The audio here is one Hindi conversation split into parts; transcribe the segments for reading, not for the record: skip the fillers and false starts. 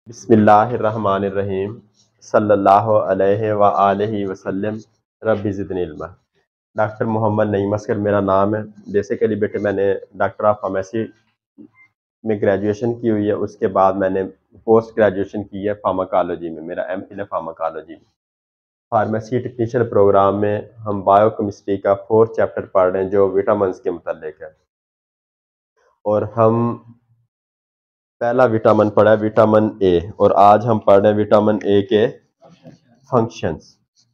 बिस्मिल्लाहिर्रहमानिर्रहीम सल्लल्लाहु अलैहि व आलिहि वसल्लम रब्बि ज़िदनी इल्मा। डॉक्टर मोहम्मद नईम असगर मेरा नाम है। बेसिकली बेटे मैंने डॉक्टर ऑफ फार्मेसी में ग्रेजुएशन की हुई है। उसके बाद मैंने पोस्ट ग्रेजुएशन की है फार्माकोलॉजी में। मेरा एमफिल है फार्माकोलॉजी में। फार्मेसी टेक्नीशियन प्रोग्राम में हम बायोकेमिस्ट्री का 4th चैप्टर पढ़ रहे हैं जो विटामिन के मुतालिक है। और हम पहला विटामिन पढ़ा है विटामिन ए, और आज हम पढ़ रहे हैं विटामिन ए के फंक्शंस।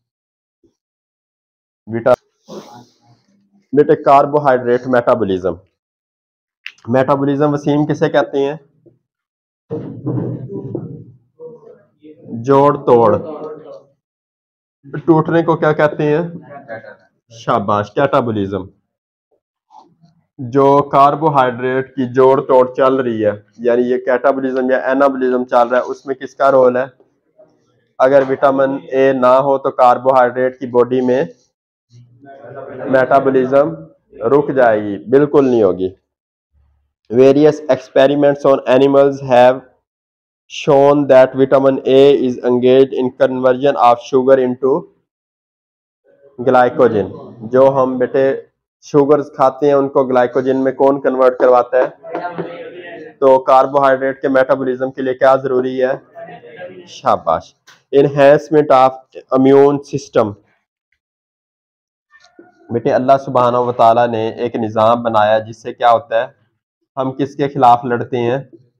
बेटे कार्बोहाइड्रेट मेटाबॉलिज्म। मेटाबॉलिज्म वसीम किसे कहते हैं? जोड़ तोड़। टूटने को क्या कहते हैं? शाबाश, कैटाबॉलिज्म। जो कार्बोहाइड्रेट की जोड़ तोड़ चल रही है, यानी ये कैटाबॉलिज्म या एनाबॉलिज्म चल रहा है, उसमें किसका रोल है? अगर विटामिन ए ना हो तो कार्बोहाइड्रेट की बॉडी में मेटाबॉलिज्म रुक जाएगी, बिल्कुल नहीं होगी। Various experiments on animals have shown that vitamin A is engaged in conversion of sugar into glycogen। जो हम बेटे शुगर्स खाते हैं उनको ग्लाइकोजन में कौन कन्वर्ट करवाता है? तो कार्बोहाइड्रेट के मेटाबॉलिज्म के लिए क्या जरूरी है? शाबाश। Enhancement of immune system. बेटे अल्लाह सुब्हानहू व तआला ने एक निज़ाम बनाया जिससे क्या होता है, हम किसके खिलाफ लड़ते हैं?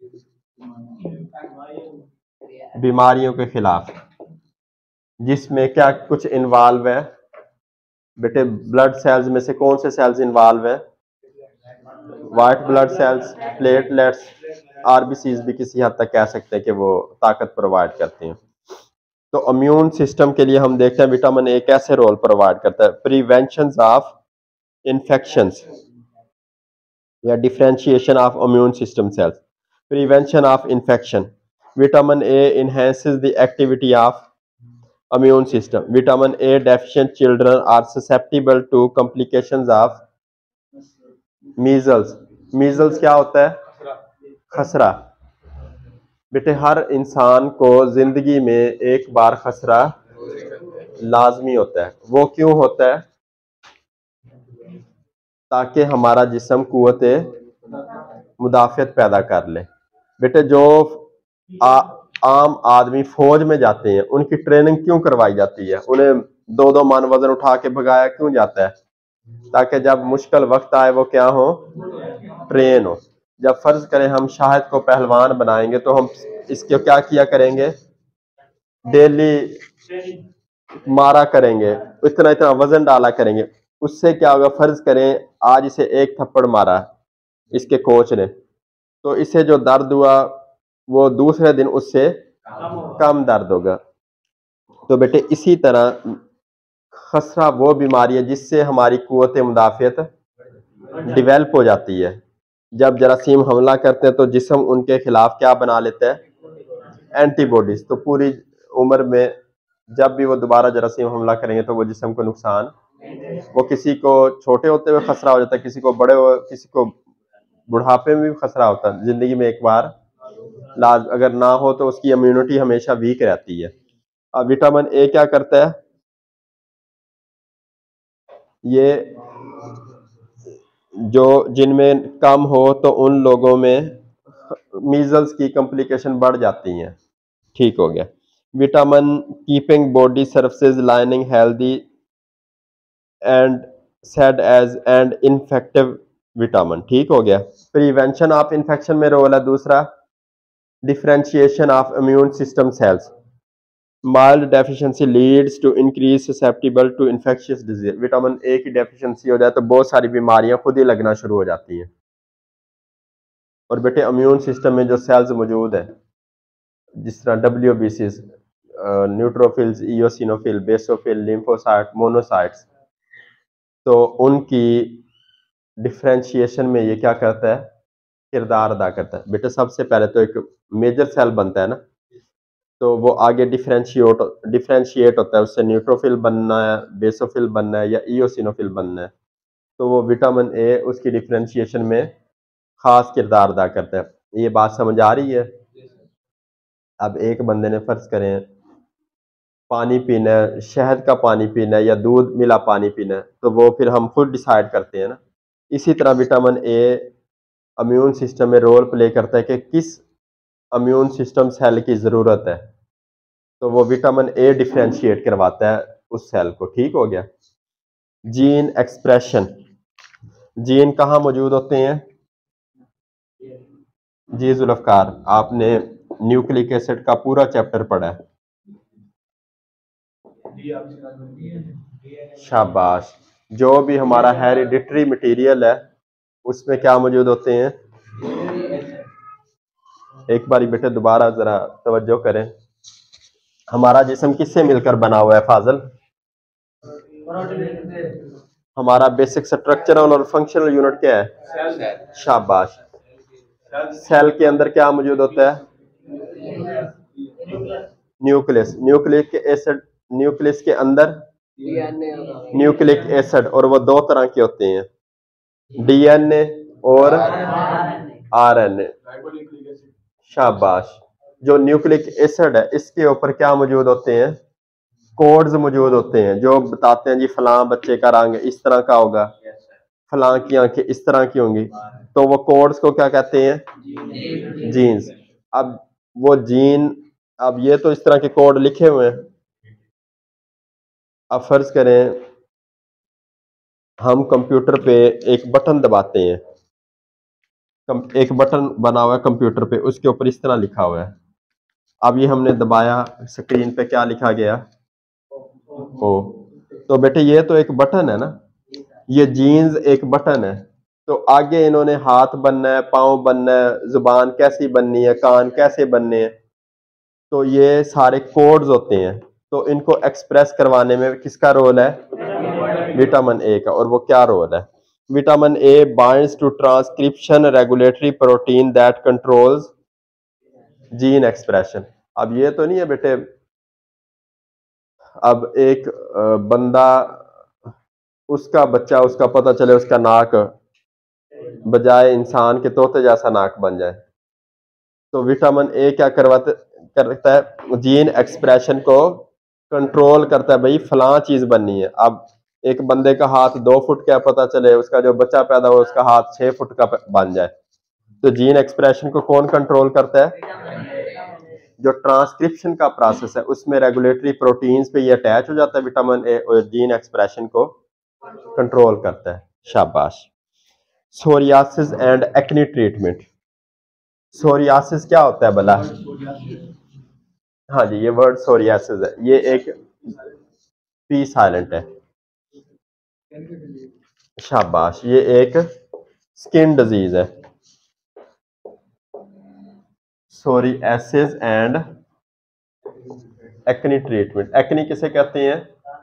बीमारियों के खिलाफ। जिसमें क्या कुछ इन्वॉल्व है? बेटे ब्लड सेल्स में से कौन से सेल्स इन्वॉल्व है? White blood cells, platelets, RBCs भी किसी हद तक कह सकते हैं कि वो ताकत प्रोवाइड करते हैं। तो इम्यून सिस्टम के लिए हम देखते हैं विटामिन ए कैसे रोल प्रोवाइड करता है। प्रिवेंशन ऑफ इन्फेक्शंस या differentiation of immune system cells. Prevention of infection. Vitamin A enhances the activity of immune system. Vitamin A deficient children are susceptible to complications of measles। measles क्या होता है? खसरा। बेटे हर इंसान को जिंदगी में एक बार खसरा लाजमी होता है। वो क्यों होता है? ताकि हमारा जिस्म कुव्वते मुदाफियत पैदा कर ले। बेटे जो आम आदमी फौज में जाते हैं उनकी ट्रेनिंग क्यों करवाई जाती है? उन्हें 2-2 मन वजन उठा के भगाया क्यों जाता है? ताकि जब मुश्किल वक्त आए वो क्या हो? ट्रेन हो। जब फर्ज करें हम शाहिद को पहलवान बनाएंगे तो हम इसके क्या किया करेंगे? डेली मारा करेंगे, इतना इतना वजन डाला करेंगे। उससे क्या होगा? फर्ज करें आज इसे एक थप्पड़ मारा इसके कोच ने, तो इसे जो दर्द हुआ वो दूसरे दिन उससे कम दर्द होगा। तो बेटे इसी तरह खसरा वो बीमारी है जिससे हमारी कुव्वत मुदाफियत डिवेल्प हो जाती है। जब जरासीम हमला करते हैं तो जिस्म उनके खिलाफ क्या बना लेता है? एंटीबॉडीज। तो पूरी उम्र में जब भी वो दोबारा जरासीम हमला करेंगे तो वो जिस्म को नुकसान, वो किसी को छोटे होते हुए खसरा हो जाता है, किसी को बड़े हो, किसी को बुढ़ापे में भी खसरा होता है। जिंदगी में एक बार अगर ना हो तो उसकी इम्यूनिटी हमेशा वीक रहती है। अब विटामिन ए क्या करता है? ये जो जिनमें कम हो तो उन लोगों में मीजल्स की कॉम्प्लिकेशन बढ़ जाती हैं। ठीक हो गया। Vitamin keeping body surface lining healthy and said as and infective vitamin. ठीक हो गया। प्रिवेंशन ऑफ इन्फेक्शन में रोल है दूसरा, differentiation of immune system cells. Mild deficiency leads to increase susceptible to infectious disease. Vitamin A की डेफिशिएंसी हो जाए तो बहुत सारी बीमारियां खुद ही लगना शुरू हो जाती हैं। और बेटे इम्यून सिस्टम में जो सेल्स मौजूद है जिस तरह WBC, neutrophils, eosinophil, basophil, lymphocyte, monocytes, तो उनकी डिफरेंशिएशन में ये क्या करता है? किरदार अदा करता है। बेटे सबसे पहले तो एक मेजर सेल बनता है ना, तो वो आगे डिफरेंशिएट होता है, उससे न्यूट्रोफिल बनना है, बेसोफिल बनना है या इयोसिनोफिल बनना है। तो वो विटामिन ए उसकी डिफरेंशिएशन में खास किरदार अदा करता है। ये बात समझ आ रही है? अब एक बंदे ने फर्ज करें पानी पीना है, शहद का पानी पीना है या दूध मिला पानी पीना है, तो वो फिर हम खुद डिसाइड करते हैं ना। इसी तरह विटामिन ए इम्यून सिस्टम में रोल प्ले करता है कि किस इम्यून सिस्टम सेल की ज़रूरत है, तो वो विटामिन ए डिफ्रेंशिएट करवाता है उस सेल को। ठीक हो गया। जीन एक्सप्रेशन, जीन कहाँ मौजूद होते हैं? जी जुल्फकार, आपने न्यूक्लिक एसिड का पूरा चैप्टर पढ़ा है। शाबाश। जो भी हमारा हेरिडिटरी मटेरियल है उसमें क्या मौजूद होते हैं? एक बारी बेटे दोबारा जरा तवज्जो करें। हमारा जिस्म किससे मिलकर बना हुआ है फाजल? हमारा बेसिक स्ट्रक्चरल और फंक्शनल यूनिट क्या है? शाबाश। सेल के अंदर क्या मौजूद होता है? न्यूक्लियस। न्यूक्लियस के अंदर न्यूक्लिक एसिड, और वो दो तरह के होते हैं, डीएनए और आरएनए। शाबाश। जो न्यूक्लिक एसिड है इसके ऊपर क्या मौजूद होते हैं? कोड्स मौजूद होते हैं जो बताते हैं जी फलां बच्चे का रंग इस तरह का होगा, फलां की आंखें इस तरह की होंगी। तो वो कोड्स को क्या कहते हैं? जीन्स। अब वो जीन, अब ये तो इस तरह के कोड लिखे हुए हैं। अब फर्ज करें हम कंप्यूटर पे एक बटन दबाते हैं, एक बटन बना हुआ है कंप्यूटर पे, उसके ऊपर इस तरह लिखा हुआ है। अब ये हमने दबाया, स्क्रीन पे क्या लिखा गया? ओ। तो बेटे ये तो एक बटन है ना, ये जीन्स एक बटन है। तो आगे इन्होंने हाथ बनना है, पाँव बनना है, जुबान कैसी बननी है, कान कैसे बनने हैं, तो ये सारे कोड्स होते हैं। तो इनको एक्सप्रेस करवाने में किसका रोल है? विटामिन ए का। और वो क्या रोल है? Vitamin A binds to transcription regulatory protein that controls gene expression. अब ये तो नहीं है बेटे, अब एक बंदा, उसका बच्चा, उसका पता चले उसका नाक बजाय इंसान के तोते जैसा नाक बन जाए, तो विटामिन ए क्या करता है? जीन एक्सप्रेशन को कंट्रोल करता है, भाई फलां चीज बननी है। अब एक बंदे का हाथ 2 फुट का पता चले, उसका जो बच्चा पैदा हो उसका हाथ 6 फुट का बन जाए, तो जीन एक्सप्रेशन को कौन कंट्रोल करता है? जो ट्रांसक्रिप्शन का प्रोसेस है उसमें रेगुलेटरी प्रोटीन्स पे ये अटैच हो जाता है विटामिन ए, और जीन एक्सप्रेशन को कंट्रोल करता है। शाबाश। Psoriasis and acne treatment. Psoriasis क्या होता है भला? हाँ जी, ये वर्ड सोरियासिस है, ये एक पी साइलेंट है। शाबाश। ये एक स्किन डिजीज है। Psoriasis and acne treatment. Acne किसे कहते हैं?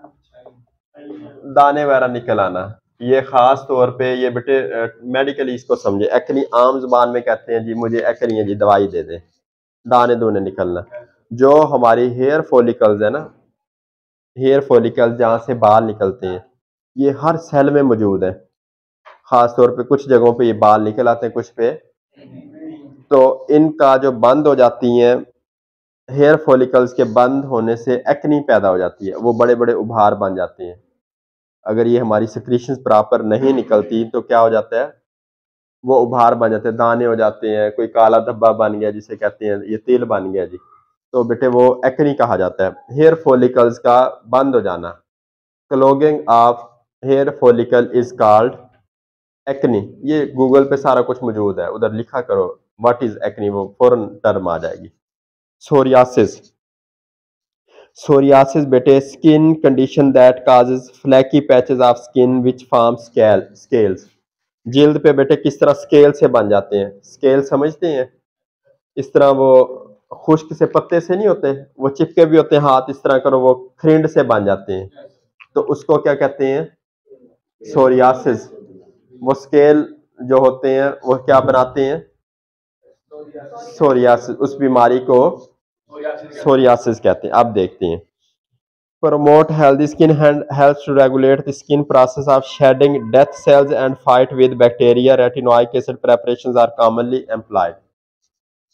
दाने वगैरह निकल आना। ये खास तौर पे ये बेटे मेडिकली इसको समझे। एक्ने आम जुबान में कहते हैं जी मुझे एक्ने है जी, दवाई दे दे, दाने दूने निकलना। जो हमारी हेयर फॉलिकल्स है ना, हेयर फॉलिकल्स जहाँ से बाल निकलते हैं, ये हर सेल में मौजूद है। खास तौर पे कुछ जगहों पे ये बाल निकल आते हैं, कुछ पे, तो इनका जो बंद हो जाती हैं, हेयर फॉलिकल्स के बंद होने से एक्नी पैदा हो जाती है, वो बड़े बड़े उभार बन जाते हैं। अगर ये हमारी सिक्रीशंस प्रॉपर नहीं निकलती तो क्या हो जाता है? वो उभार बन जाते हैं, दाने हो जाते हैं, कोई काला धब्बा बन गया जिसे कहते हैं, ये तिल बन गया जी, तो बेटे वो एक्नी कहा जाता है। हेयर फॉलिकल्स का बंद हो जाना, clogging of hair follicle is called acne. ये गूगल पे सारा कुछ मौजूद है, उधर लिखा करो व्हाट इज एक्नी, वो फौरन टर्म आ जाएगी। सोरियासिस। सोरियासिस बेटे skin condition that causes flaky patches of skin which form scales. जिल्द पे बेटे किस तरह स्केल से बन जाते हैं? स्केल समझते हैं? इस तरह वो खुश्क से पत्ते से नहीं होते, वो चिपके भी होते हैं, हाथ इस तरह करो वो खरिंड से बन जाते हैं, तो उसको क्या कहते हैं? सोरियासिस। वो स्केल जो होते हैं वो क्या बनाते हैं? सोरियासिस। उस बीमारी को सोरियासिस कहते हैं। अब देखते हैं। Promote healthy skin and helps to regulate the skin process of shedding death cells and fight with bacteria. Retinoic acid preparations are commonly employed.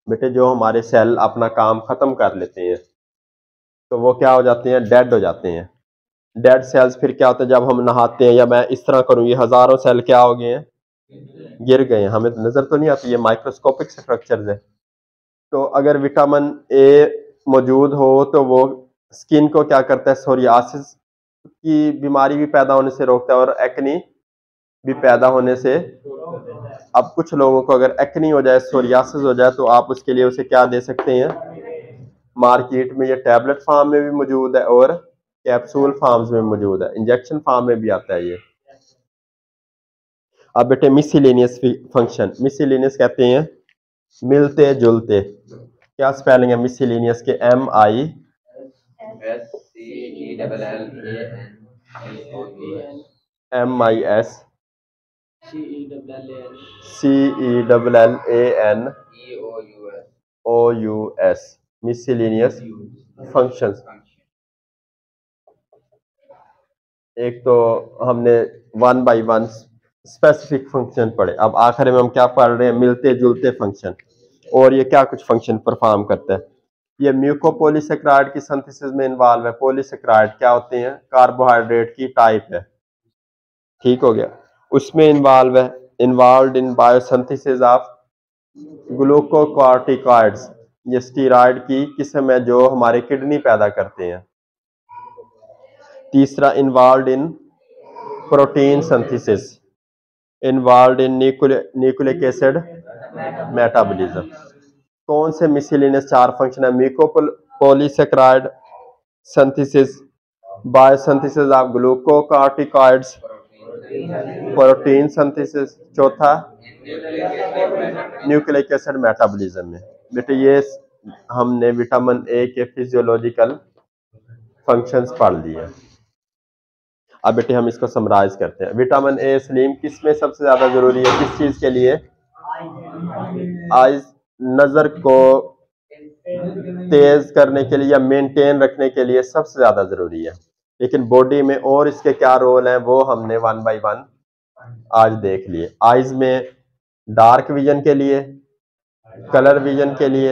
बेटे जो हमारे सेल अपना काम खत्म कर लेते हैं तो वो क्या हो जाते हैं, डेड हो जाते हैं। डेड सेल्स फिर क्या होता है, जब हम नहाते हैं या मैं इस तरह करूँ, ये हजारों सेल क्या हो गए हैं, गिर गए हैं। हमें नजर तो नहीं आती, ये माइक्रोस्कोपिक स्ट्रक्चर्स है। तो अगर विटामिन ए मौजूद हो तो वो स्किन को क्या करता है, सोरियासिस की बीमारी भी पैदा होने से रोकता है और एक्नी भी पैदा होने से। अब कुछ लोगों को अगर एक्नी हो जाए, सोरियासिस हो जाए, तो आप उसके लिए उसे क्या दे सकते हैं, मार्केट में ये टैबलेट फॉर्म में भी मौजूद है और कैप्सूल फॉर्म्स में मौजूद है, इंजेक्शन फॉर्म में भी आता है ये। अब बेटे मिसलेनियस फंक्शन, मिसलेनियस कहते हैं मिलते जुलते। क्या स्पेलिंग है मिसलेनियस के, MIS CELLANOUS, मिसलेनियस फंक्शंस। एक तो हमने one by one specific function पढ़े, अब आखिर में हम क्या पढ़ रहे हैं, मिलते जुलते फंक्शन। और ये क्या कुछ फंक्शन परफॉर्म करता है, ये म्यूकोपॉलीसेकेराइड की सिंथेसिस में इन्वॉल्व है। पॉलीसेकेराइड क्या होते हैं, कार्बोहाइड्रेट की टाइप है, ठीक हो गया। उसमें involve in biosynthesis of glucocorticoids, ये स्टीरॉयड की किस्म है जो हमारे किडनी पैदा करते हैं। तीसरा involve in protein synthesis, involve in nucleic acid metabolism. कौन से मिसलेनियस चार फंक्शन है, mucopolysaccharide synthesis, biosynthesis of glucocorticoids, protein synthesis, चौथा न्यूक्लिक एसिड मेटाबॉलिज्म में। बेटे ये हमने विटामिन ए के फिजियोलॉजिकल फंक्शंस पढ़ लिए। अब बेटे हम इसको समराइज करते हैं। विटामिन ए सलीम किस में सबसे ज्यादा जरूरी है, किस चीज के लिए, आइज, नजर को तेज करने के लिए या मेंटेन रखने के लिए सबसे ज्यादा जरूरी है। लेकिन बॉडी में और इसके क्या रोल हैं वो हमने वन बाय वन आज देख लिए। आइज में डार्क विजन के लिए, कलर विजन के लिए,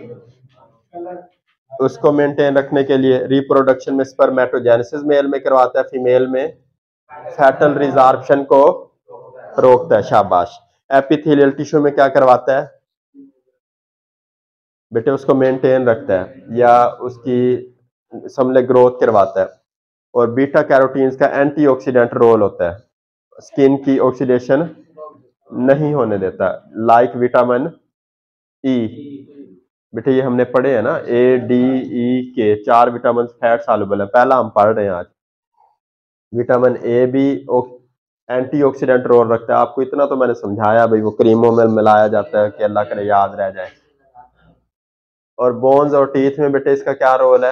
उसको मेंटेन रखने के लिए, रिप्रोडक्शन में स्पर्मेटोजेनेसिस मेल में करवाता है, फीमेल में फैटल रिजॉर्प्शन को रोकता है, शाबाश। एपिथेलियल टिश्यू में क्या करवाता है बेटे, उसको मेंटेन रखता है या उसकी समले ग्रोथ करवाता है। और बीटा कैरोटीन्स का एंटीऑक्सीडेंट रोल होता है, स्किन की ऑक्सीडेशन नहीं होने देता, लाइक विटामिन ई। बेटे ये हमने पढ़े हैं ना, A, D, E, K, चार विटामिन फैट सॉल्युबल है, पहला हम पढ़ रहे हैं आज। विटामिन ए भी एंटीऑक्सीडेंट रोल रखता है, आपको इतना तो मैंने समझाया भाई, वो क्रीमों में मिलाया जाता है कि अल्लाह करे याद रह जाए। और बोन्स और टीथ में बेटे इसका क्या रोल है,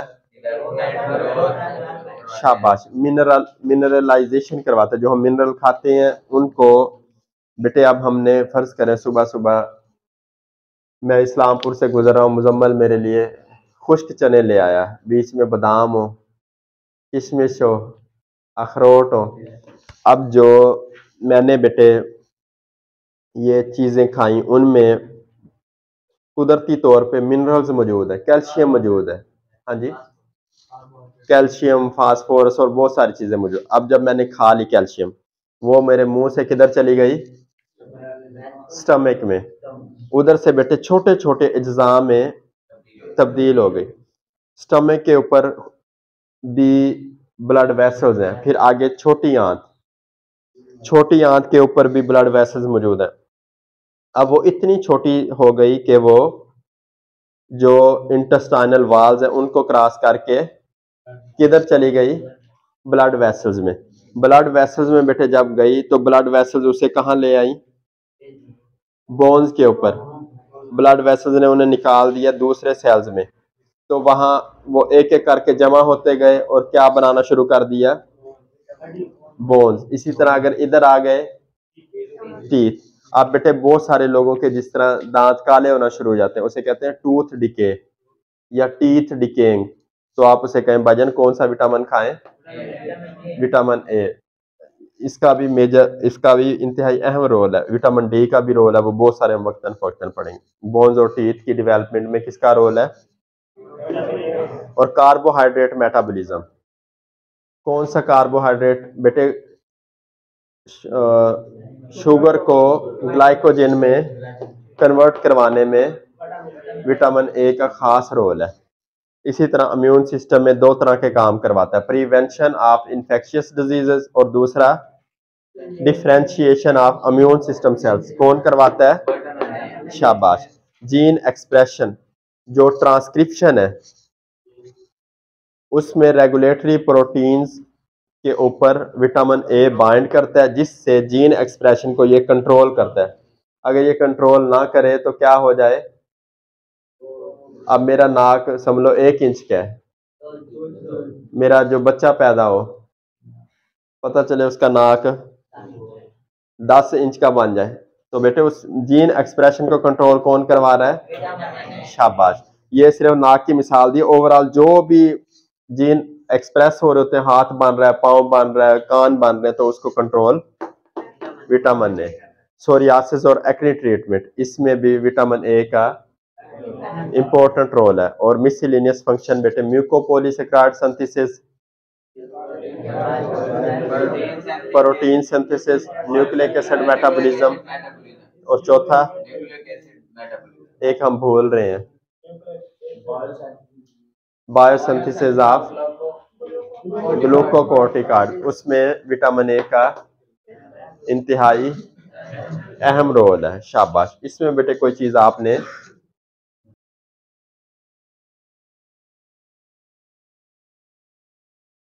शाबाश, मिनरलाइजेशन करवाता है। जो हम मिनरल खाते हैं उनको बेटे, अब हमने फर्ज करें सुबह सुबह मैं इस्लामपुर से गुजर रहा हूँ, मुजम्मल मेरे लिए खुश्क चने ले आया, बीच में बादाम हो, किशमिश हो, अखरोट हो। अब जो मैंने बेटे ये चीजें खाई उनमें कुदरती तौर पे मिनरल्स मौजूद है, कैल्शियम मौजूद है, हाँ जी, कैल्शियम, फास्फोरस और बहुत सारी चीजें मौजूद। अब जब मैंने खा ली कैल्शियम, वो मेरे मुंह से किधर चली गई, स्टमक में, उधर से बेटे छोटे छोटे अज्जा में तब्दील हो गई। स्टमक के ऊपर भी ब्लड वेसल्स हैं, फिर आगे छोटी आंत, छोटी आंत के ऊपर भी ब्लड वेसल्स मौजूद है। अब वो इतनी छोटी हो गई कि वो जो इंटेस्टाइनल वाल्स हैं उनको क्रॉस करके किधर चली गई, ब्लड वेसल्स में। ब्लड वेसल्स में बेटे जब गई तो ब्लड वेसल्स उसे कहां ले आई, बोन्स के ऊपर। ब्लड वेसल्स ने उन्हें निकाल दिया दूसरे सेल्स में, तो वहां वो एक एक करके जमा होते गए और क्या बनाना शुरू कर दिया, बोन्स। इसी तरह अगर इधर आ गए टीथ। आप बेटे बहुत सारे लोगों के जिस तरह दांत काले होना शुरू हो जाते हैं उसे कहते हैं टूथ डिके या टीथ डिकेइंग। तो आप उसे कहें भजन कौन सा विटामिन खाएं, विटामिन ए। इसका भी इंतहाई अहम रोल है। विटामिन डी का भी रोल है, वो बहुत सारे वक्तन फवक्तन पढ़ेंगे। बोन्स और टीथ की डेवलपमेंट में किसका रोल है? और कार्बोहाइड्रेट मेटाबॉलिज्म, कौन सा कार्बोहाइड्रेट बेटे? शुगर को ग्लाइकोजन में कन्वर्ट करवाने में विटामिन ए का खास रोल है। इसी तरह इम्यून सिस्टम में दो तरह के काम करवाता है, प्रिवेंशन ऑफ इंफेक्शियस डिजीजेस और दूसरा differentiation of immune system cells. कौन करवाता है? शाबाश। जीन एक्सप्रेशन, जो ट्रांसक्रिप्शन है, उसमें रेगुलेटरी प्रोटीन्स के ऊपर विटामिन ए बाइंड करता है, जिससे जीन एक्सप्रेशन को ये कंट्रोल करता है। अगर ये कंट्रोल ना करे तो क्या हो जाए? अब मेरा नाक समझ लो 1 इंच का है, मेरा जो बच्चा पैदा हो, पता चले उसका नाक 10 इंच का बन जाए, तो बेटे उस जीन एक्सप्रेशन को कंट्रोल कौन करवा रहा है? शाबाश। ये सिर्फ नाक की मिसाल दी, ओवरऑल जो भी जीन एक्सप्रेस हो रहे होते हैं, हाथ बन रहा है, पाँव बन रहा है, कान बन रहे हैं, तो उसको कंट्रोल विटामिन ए। सोरियासिस और एक्ने ट्रीटमेंट, इसमें भी विटामिन ए का इंपॉर्टेंट रोल है। और मिसलिनियस फंक्शन बेटे, mucopolysaccharide synthesis, protein synthesis, nucleic acid metabolism, और चौथा एक हम भूल रहे हैं, बायोसिंथेसिस ऑफ ग्लूकोकोर्टिकॉइड, उसमें विटामिन ए का इंतहाई अहम रोल है। शाबाश। इसमें बेटे कोई चीज आपने